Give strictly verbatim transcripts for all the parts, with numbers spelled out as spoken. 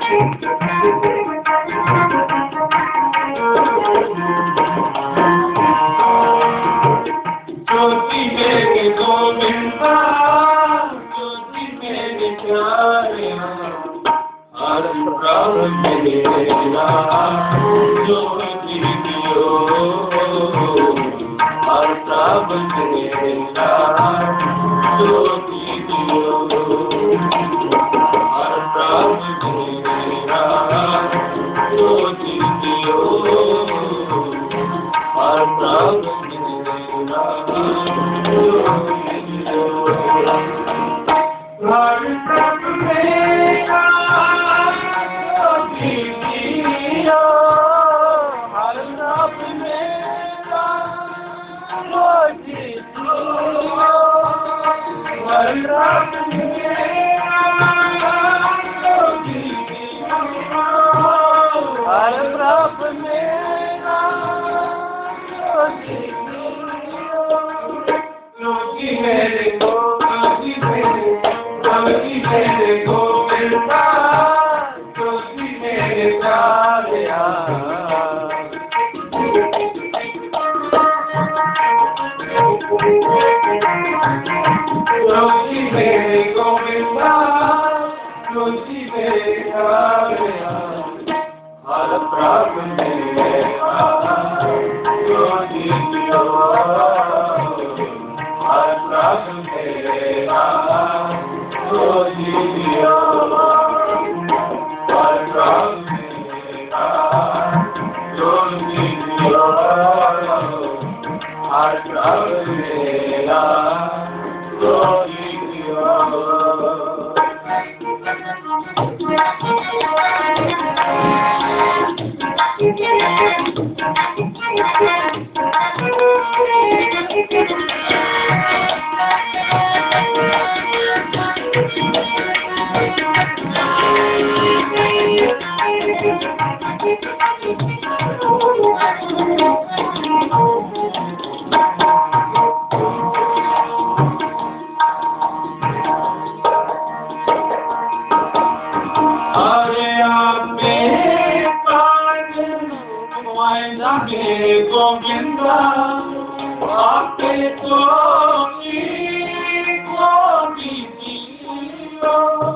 ज्योति मेरे गोविंदा ज्योति मेरे प्यारिया हर प्राण मेरा ज्योति दियो हर प्राण मेरा ज्योति दियो हर प्राण मेरा ज्योति दियो हर प्राण मेरा हर प्राण मेरा ज्योति दियो हर प्राण मेरा ज्योति दियो हर प्राण मेरा ज्योति दियो हर प्राण मेरा ज्योति ज्योति मेरे को ज्योति मेरे ज्योति मेरे गोविंदा ज्योति मेरे प्यारिया ज्योति मेरे गोविंदा ज्योति मेरे प्यारिया हर प्राण मेरा ज्योति दियो हर प्राण मेरा ज्योति दियो हर प्राण मेरा ज्योति दियो हर प्राण मेरा ज्योति दियो मेरे गोविंदा आपे तो गोदी दियो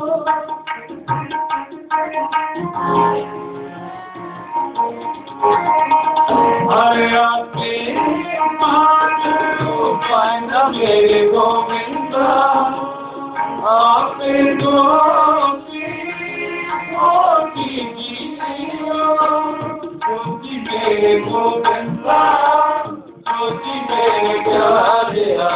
अरे आपे मान पाएंदा मेरे गोविंदा आपे तो गोदी दियो ज्योति मेरे गोविंदा ज्योति मेरे प्यारिया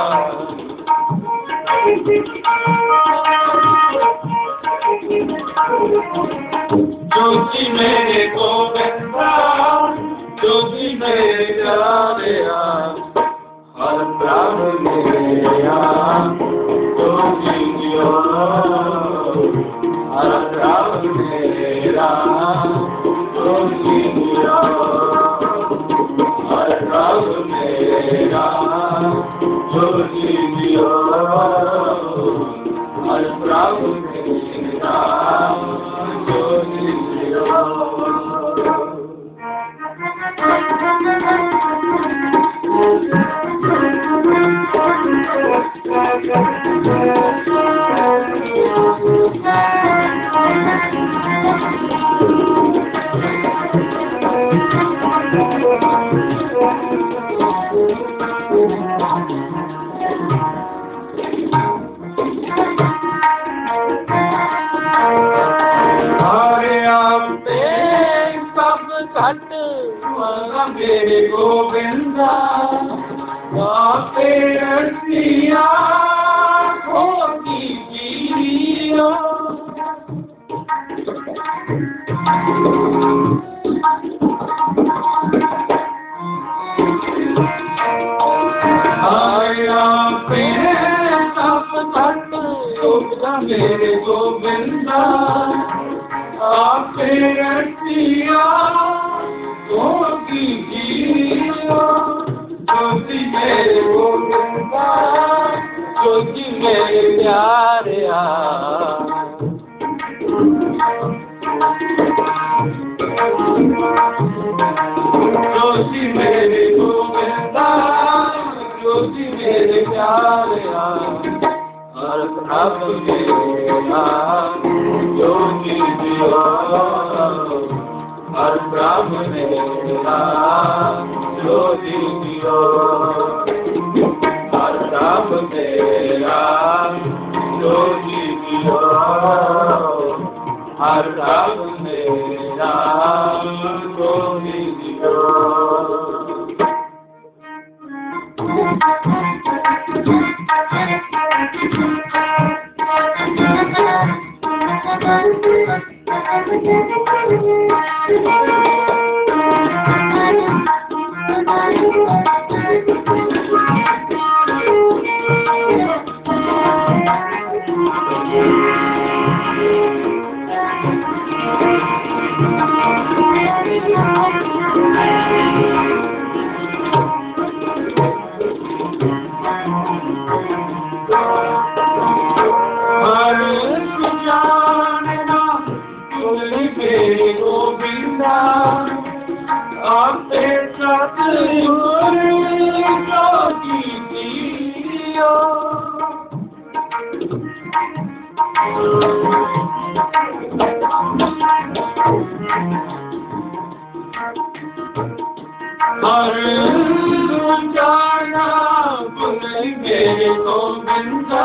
ज्योति मेरे गोविंदा ज्योति मेरे प्यारिया हर प्राण मेरा ज्योति दियो हर प्राण मेरा ज्योति दियो हर प्राण मेरा ज्योति दियो हर प्राण मेरा ज्योति दियो मेरे गोविंदा आपे रसिया खोती जियो आपे सब तट मेरे गोविंदा आपे रसिया ज्योति ज्योति मेरे गोविंदा ज्योति मेरे प्यारिया ज्योति मेरे गोविंदा ज्योति मेरे प्यारिया हर प्रभ मेरा ज्योति दियो हर प्रभ मेरा ज्योति दियो हर प्रभ मेरा ज्योति दियो हर प्रभ मेरा ज्योति दियो मेरे गोविंदा आपे सतगुर ज्योति दियो हर जाना पुनः मेरे गोविंदा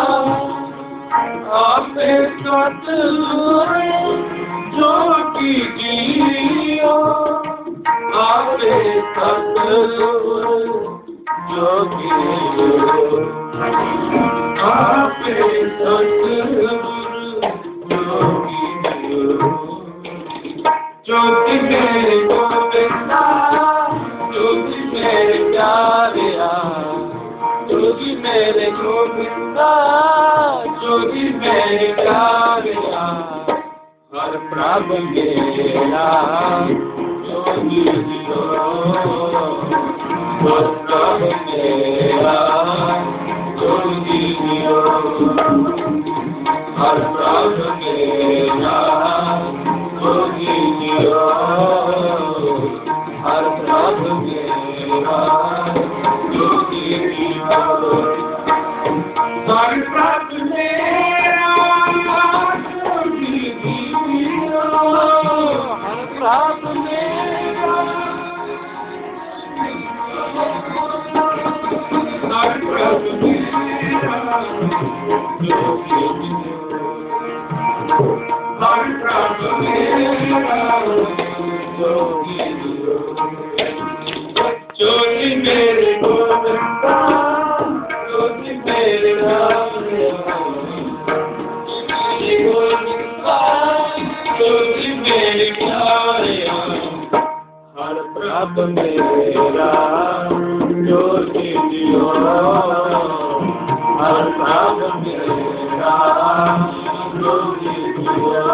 आपे सतगुर ज्योति दियो आपे सतगुर ज्योति दियो आपे सतगुर ज्योति दियो ज्योति मेरे गोविंदा ज्योति मेरे प्यारिया ज्योति मेरे गोविंदा ज्योति मेरे प्यारिया हर प्रभ मेरा ज्योति दियो हर प्रभ मेरा ज्योति दियो हर प्रभ मेरा ज्योति दियो हर प्रभ मेरा ज्योति दियो हर प्रभ मेरा प्रभ मेरा हर प्रभ मेरा ज्योति हर प्रभ मेरा ज्योति दियो ज्योति मेरे गोविंदा ज्योति मेरे गोविंदा ज्योति मेरे प्यारिया हर प्रभ मेरा ज्योति दियो हर प्रभ मेरा ज्योति दियो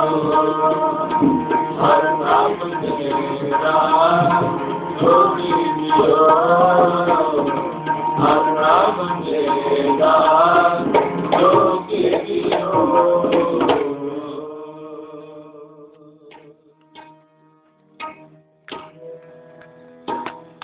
हर प्रभ मेरा ज्योति दियो हर प्रभ मेरा